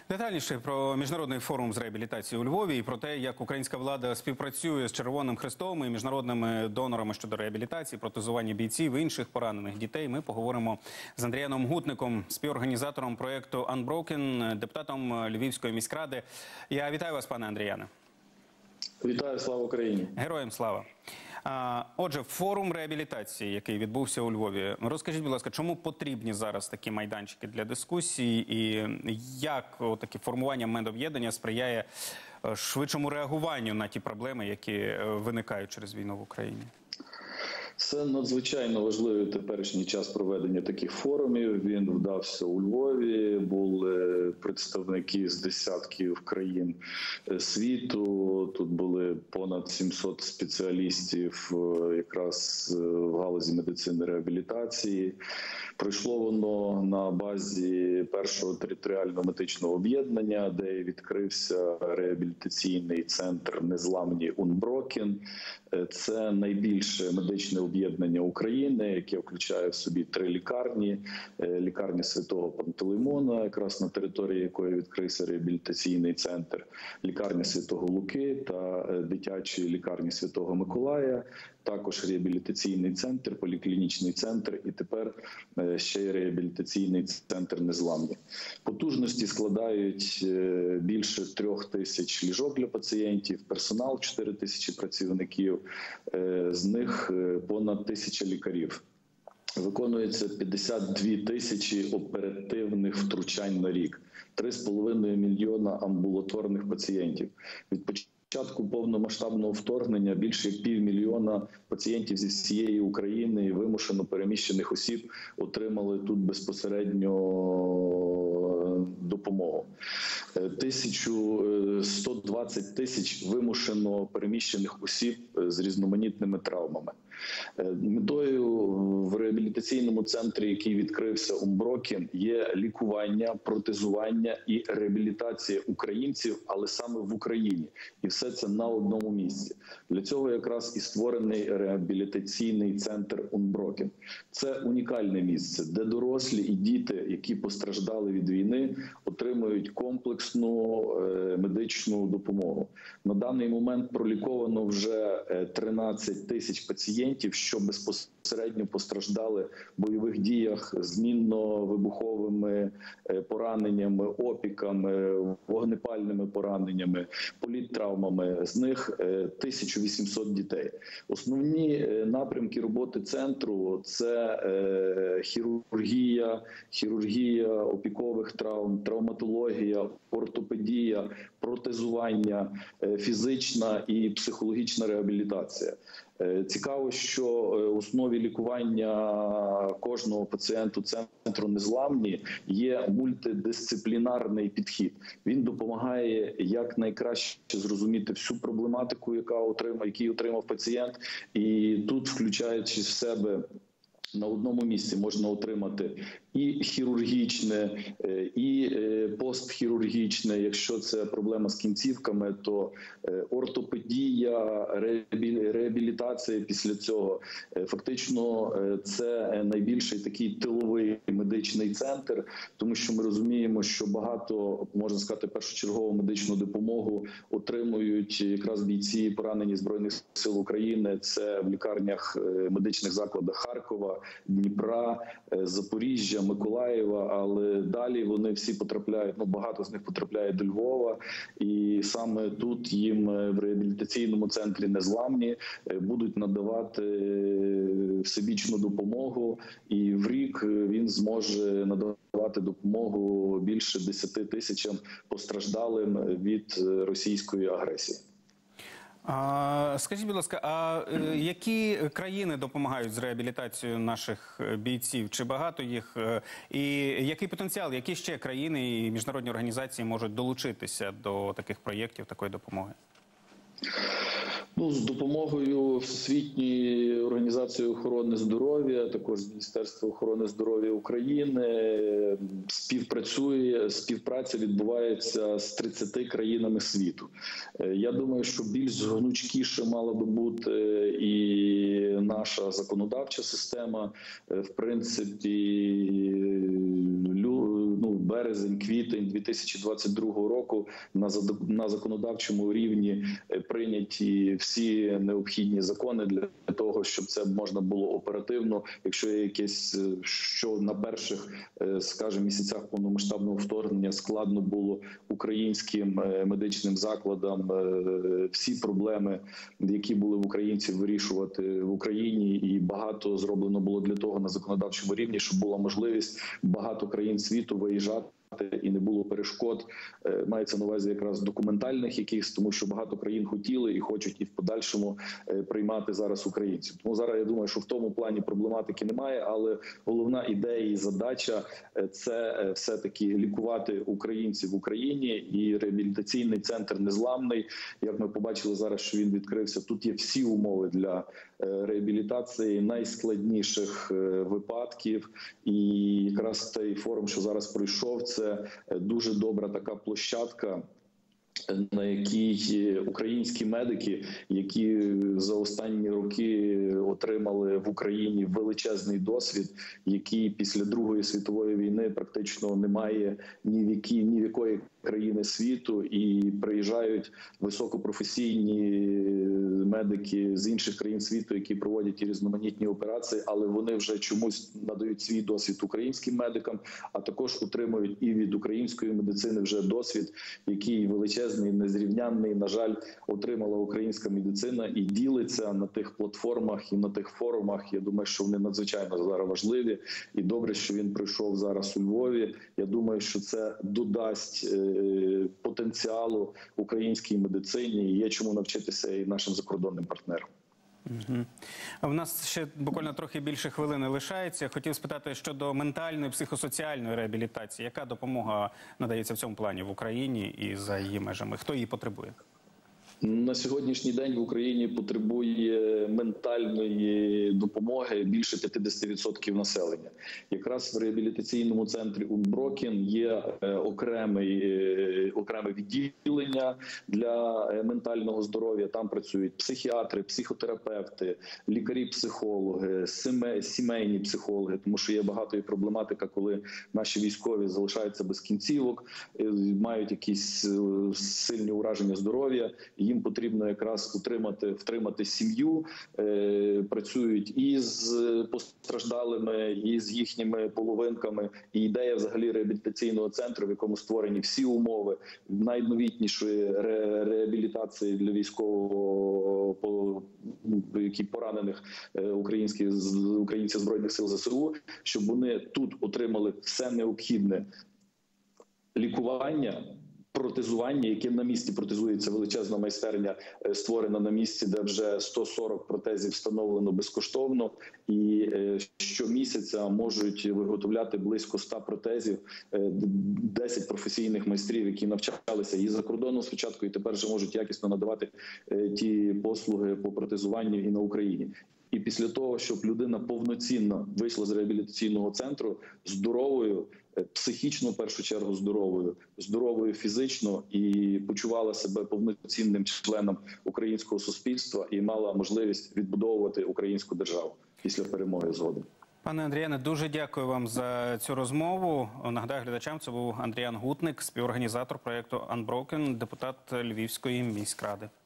Детальніше про міжнародний форум з реабілітації у Львові і про те, як українська влада співпрацює з Червоним Хрестом і міжнародними донорами щодо реабілітації, протезування бійців і інших поранених дітей. Ми поговоримо з Андріаном Гутником, співорганізатором проєкту Unbroken, депутатом Львівської міськради. Я вітаю вас, пане Андріане. Вітаю, слава Україні. Героям слава. Отже, форум реабілітації, який відбувся у Львові. Розкажіть, будь ласка, чому потрібні зараз такі майданчики для дискусії і як таке формування медоб'єднання сприяє швидшому реагуванню на ті проблеми, які виникають через війну в Україні? Це надзвичайно важливий теперішній час проведення таких форумів. Він вдався у Львові, були представники з десятків країн світу. Тут були понад 700 спеціалістів якраз в галузі медицини реабілітації. Пройшло воно на базі першого територіального медичного об'єднання, де відкрився реабілітаційний центр «Незламні Unbroken». Це найбільше медичне об'єднання України, яке включає в собі 3 лікарні. Лікарня Святого Пантелеймона, якраз на території якої відкрився реабілітаційний центр, лікарня Святого Луки та дитячі лікарні Святого Миколая, також реабілітаційний центр, поліклінічний центр і тепер ще й реабілітаційний центр «Незламні». Потужності складають більше 3000 ліжок для пацієнтів, персонал 4000 працівників, з них понад 1000 лікарів. Виконується 52 тисячі оперативних втручань на рік, 3,5 мільйона амбулаторних пацієнтів. Від початку повномасштабного вторгнення більше як 500 000 пацієнтів зі всієї України і вимушено переміщених осіб отримали тут безпосередньо допомогу. 120 тисяч вимушено переміщених осіб з різноманітними травмами. Метою в реабілітаційному центрі, який відкрився Unbroken, є лікування, протезування і реабілітація українців, але саме в Україні. І все це на одному місці. Для цього якраз і створений реабілітаційний центр Unbroken. Це унікальне місце, де дорослі і діти, які постраждали від війни, отримують комплексну медичну допомогу. На даний момент проліковано вже 13 тисяч пацієнтів, що безпосередньо постраждали в бойових діях з мінно-вибуховими пораненнями, опіками, вогнепальними пораненнями, політтравмами. З них 1800 дітей. Основні напрямки роботи центру – це хірургія опікових травм, травматологія, ортопедія, протезування, фізична і психологічна реабілітація. Цікаво, що в основі лікування кожного пацієнту центру «Незламні» є мультидисциплінарний підхід. Він допомагає якнайкраще зрозуміти всю проблематику, яку отримав пацієнт, і тут, включаючи в себе, на одному місці можна отримати і хірургічне, і постхірургічне. Якщо це проблема з кінцівками, то ортопедія, реабілітація після цього. Фактично це найбільший такий тиловий медичний центр, тому що ми розуміємо, що багато, можна сказати, першочергову медичну допомогу отримують якраз бійці, поранені Збройних сил України. Це в лікарнях, медичних закладах Харкова, Дніпра, Запоріжжя, Миколаєва, але далі вони всі потрапляють, багато з них потрапляє до Львова, і саме тут їм в реабілітаційному центрі «Незламні» будуть надавати всебічну допомогу, і в рік він зможе надавати допомогу більше 10 тисячам постраждалим від російської агресії. Скажіть, будь ласка, а які країни допомагають з реабілітацією наших бійців? Чи багато їх? І який потенціал, які ще країни і міжнародні організації можуть долучитися до таких проєктів, такої допомоги? З допомогою Всесвітньої організації охорони здоров'я, також Міністерства охорони здоров'я України співпраця відбувається з 30 країнами світу. Я думаю, що більш гнучкіше мала би бути і наша законодавча система. В принципі, вересень, квітень 2022 року на законодавчому рівні прийняті всі необхідні закони для того, щоб це можна було оперативно, якщо є якесь, що на перших, скажімо, місяцях повномасштабного вторгнення складно було українським медичним закладам всі проблеми, які були в українців, вирішувати в Україні, і багато зроблено було для того на законодавчому рівні, щоб була можливість багато країн світу виїжджати і не було перешкод. Мається на увазі якраз документальних якихось, тому що багато країн хотіли і хочуть і в подальшому приймати зараз українців. Тому зараз я думаю, що в тому плані проблематики немає, але головна ідея і задача – це все-таки лікувати українців в Україні, і реабілітаційний центр «Незламний», як ми побачили зараз, що він відкрився, тут є всі умови для реабілітації найскладніших випадків, і якраз той форум, що зараз пройшов, це дуже добра така площадка, на якій українські медики, які за останні роки отримали в Україні величезний досвід, який після Другої світової війни практично немає ні в якої країни світу, і приїжджають високопрофесійні медики з інших країн світу, які проводять різноманітні операції, але вони вже чомусь надають свій досвід українським медикам, а також отримують і від української медицини вже досвід, який величезний, незрівнянний, на жаль, отримала українська медицина, і ділиться на тих платформах і на тих форумах. Я думаю, що вони надзвичайно зараз важливі, і добре, що він пройшов зараз у Львові. Я думаю, що це додасть потенціалу українській медицині, і є чому навчитися і нашим закордонним партнерам. У нас ще буквально трохи більше хвилини лишається. Хотів спитати щодо ментальної, психосоціальної реабілітації. Яка допомога надається в цьому плані в Україні і за її межами? Хто її потребує? На сьогоднішній день в Україні потребує ментальної допомоги більше 50% населення. Якраз в реабілітаційному центрі Унброкен є окреме відділення для ментального здоров'я. Там працюють психіатри, психотерапевти, лікарі-психологи, сімейні психологи, тому що є багато і проблематика, коли наші військові залишаються без кінцівок, мають якісь сильні ураження здоров'я. Їм потрібно якраз втримати сім'ю, працюють і з постраждалими, і з їхніми половинками. І ідея взагалі реабілітаційного центру, в якому створені всі умови найновітнішої реабілітації для військового, які поранених українців Збройних сил ЗСУ, щоб вони тут отримали все необхідне лікування, протезування, яке на місці протезується, величезна майстерня створена на місці, де вже 140 протезів встановлено безкоштовно, і щомісяця можуть виготовляти близько 100 протезів, 10 професійних майстрів, які навчалися і за кордоном спочатку, і тепер вже можуть якісно надавати ті послуги по протезуванню і на Україні. І після того, щоб людина повноцінно вийшла з реабілітаційного центру здоровою, психічно, в першу чергу, здоровою фізично, і почувала себе повноцінним членом українського суспільства і мала можливість відбудовувати українську державу після перемоги згодом. Пане Андріане, дуже дякую вам за цю розмову. Нагадаю глядачам, це був Андріан Гутник, співорганізатор проєкту Unbroken, депутат Львівської міськради.